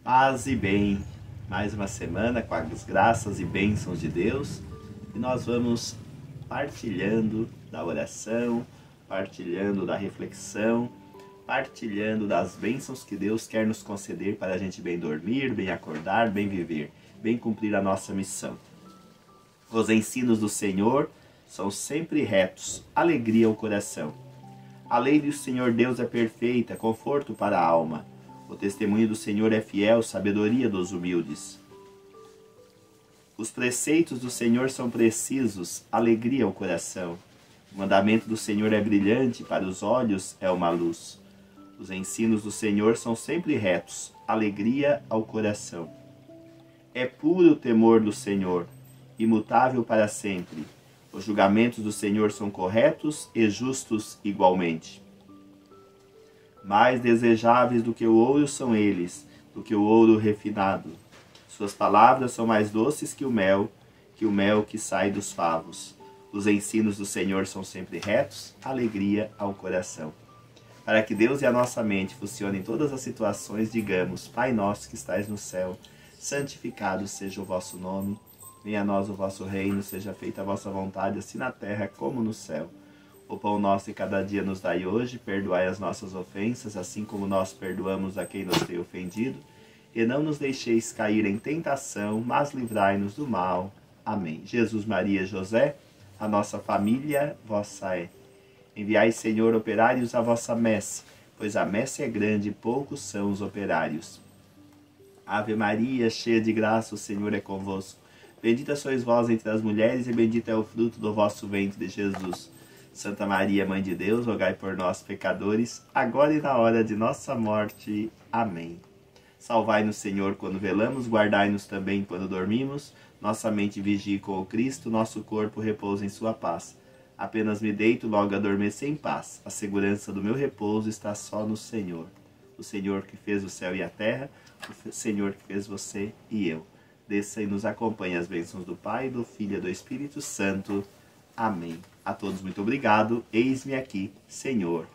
Paz e bem, mais uma semana com as graças e bênçãos de Deus e nós vamos partilhando da oração, partilhando da reflexão, partilhando das bênçãos que Deus quer nos conceder para a gente bem dormir, bem acordar, bem viver, bem cumprir a nossa missão. Os ensinos do Senhor são sempre retos, alegria ao coração. A lei do Senhor Deus é perfeita, conforto para a alma. O testemunho do Senhor é fiel, sabedoria dos humildes. Os preceitos do Senhor são precisos, alegria ao coração. O mandamento do Senhor é brilhante, para os olhos é uma luz. Os ensinos do Senhor são sempre retos, alegria ao coração. É puro o temor do Senhor, imutável para sempre. Os julgamentos do Senhor são corretos e justos igualmente. Mais desejáveis do que o ouro são eles, do que o ouro refinado. Suas palavras são mais doces que o mel que sai dos favos. Os ensinos do Senhor são sempre retos, alegria ao coração. Para que Deus e a nossa mente funcionem em todas as situações, digamos: Pai nosso que estais no céu, santificado seja o vosso nome. Venha a nós o vosso reino, seja feita a vossa vontade, assim na terra como no céu. O pão nosso de cada dia nos dai hoje, perdoai as nossas ofensas, assim como nós perdoamos a quem nos tem ofendido. E não nos deixeis cair em tentação, mas livrai-nos do mal. Amém. Jesus, Maria e José, a nossa família vossa é. Enviai, Senhor, operários à vossa messe, pois a messe é grande e poucos são os operários. Ave Maria, cheia de graça, o Senhor é convosco. Bendita sois vós entre as mulheres, e bendito é o fruto do vosso ventre, Jesus. Santa Maria, Mãe de Deus, rogai por nós, pecadores, agora e na hora de nossa morte. Amém. Salvai-nos, Senhor, quando velamos, guardai-nos também quando dormimos. Nossa mente vigie com o Cristo, nosso corpo repousa em sua paz. Apenas me deito, logo adormeço em paz. A segurança do meu repouso está só no Senhor. O Senhor que fez o céu e a terra, o Senhor que fez você e eu. Desça e nos acompanhe as bênçãos do Pai, do Filho e do Espírito Santo. Amém. A todos muito obrigado. Eis-me aqui, Senhor.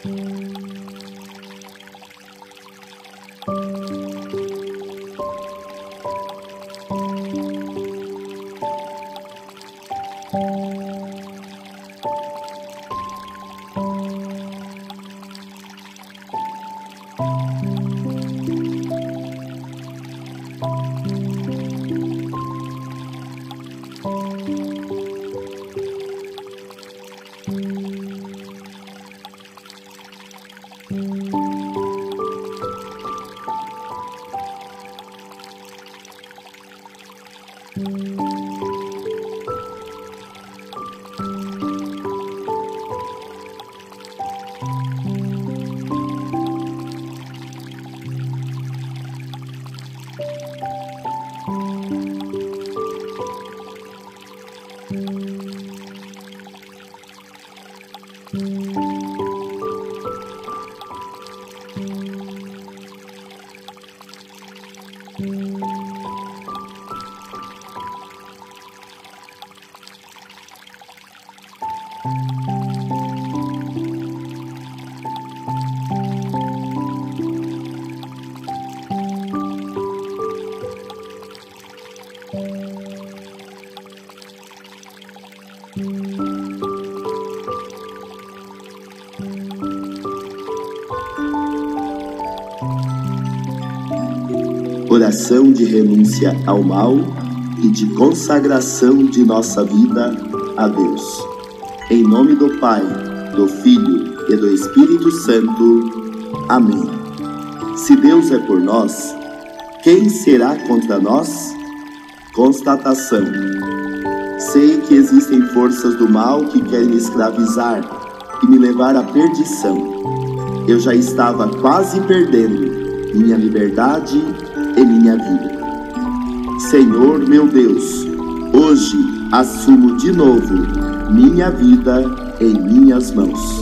Oração de renúncia ao mal e de consagração de nossa vida a Deus. Em nome do Pai, do Filho e do Espírito Santo. Amém. Se Deus é por nós, quem será contra nós? Constatação. Sei que existem forças do mal que querem me escravizar e me levar à perdição. Eu já estava quase perdendo minha liberdade e minha vida. Senhor meu Deus, hoje assumo de novo minha vida em minhas mãos.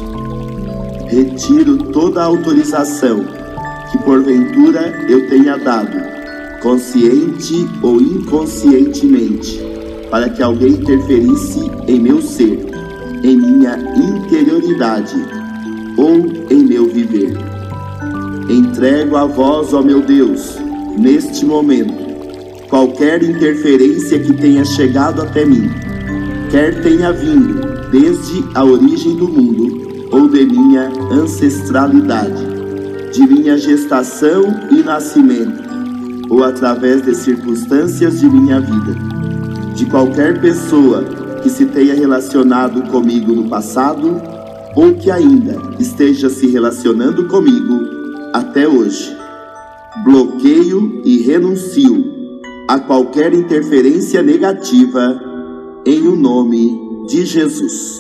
Retiro toda a autorização que porventura eu tenha dado, consciente ou inconscientemente, para que alguém interferisse em meu ser, em minha interioridade ou em meu viver. Entrego a vós, ó meu Deus, neste momento, qualquer interferência que tenha chegado até mim, quer tenha vindo desde a origem do mundo ou de minha ancestralidade, de minha gestação e nascimento, ou através de circunstâncias de minha vida, de qualquer pessoa que se tenha relacionado comigo no passado ou que ainda esteja se relacionando comigo até hoje. Bloqueio e renuncio a qualquer interferência negativa em o nome de Jesus.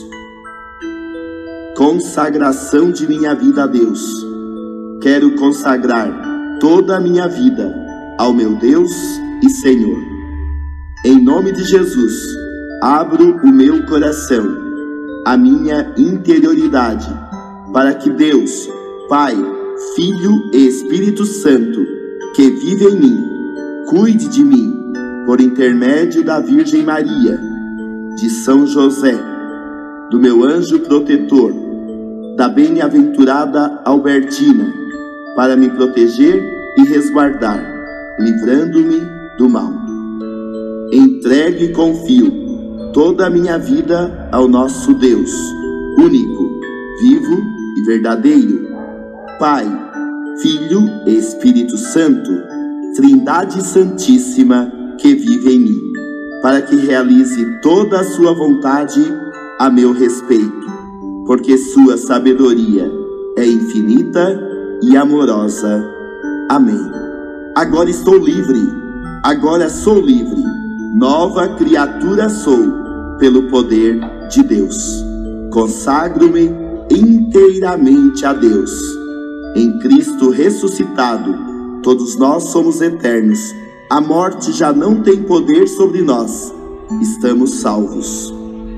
Consagração de minha vida a Deus. Quero consagrar toda a minha vida ao meu Deus e Senhor. Em nome de Jesus, abro o meu coração, a minha interioridade, para que Deus, Pai, Filho e Espírito Santo, que vive em mim, cuide de mim, por intermédio da Virgem Maria, de São José, do meu anjo protetor, da bem-aventurada Albertina, para me proteger e resguardar, livrando-me do mal. Entrego e confio toda a minha vida ao nosso Deus, único, vivo e verdadeiro, Pai, Filho e Espírito Santo, Trindade Santíssima que vive em mim, para que realize toda a sua vontade a meu respeito, porque sua sabedoria é infinita e amorosa. Amém. Agora estou livre, agora sou livre, nova criatura sou, pelo poder de Deus. Consagro-me inteiramente a Deus. Em Cristo ressuscitado, todos nós somos eternos. A morte já não tem poder sobre nós. Estamos salvos.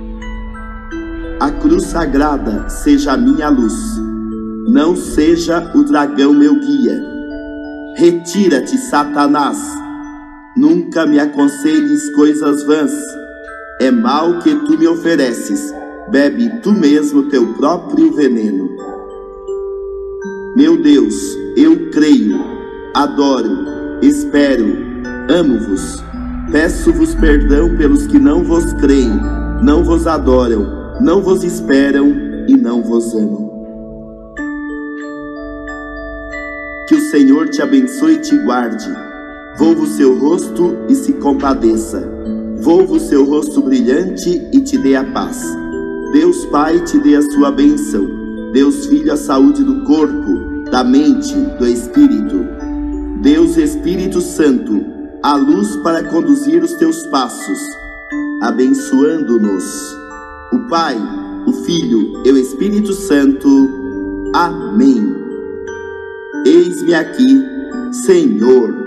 A cruz sagrada seja a minha luz. Não seja o dragão meu guia. Retira-te, Satanás. Nunca me aconselhes coisas vãs. É mal que tu me ofereces. Bebe tu mesmo teu próprio veneno. Meu Deus, eu creio, adoro, espero, amo-vos. Peço-vos perdão pelos que não vos creem, não vos adoram, não vos esperam e não vos amam. Que o Senhor te abençoe e te guarde. Volva o seu rosto e se compadeça. Volva o seu rosto brilhante e te dê a paz. Deus Pai te dê a sua bênção. Deus Filho a saúde do corpo, da mente, do espírito. Deus Espírito Santo, a luz para conduzir os teus passos, abençoando-nos. O Pai, o Filho e o Espírito Santo. Amém. Eis-me aqui, Senhor.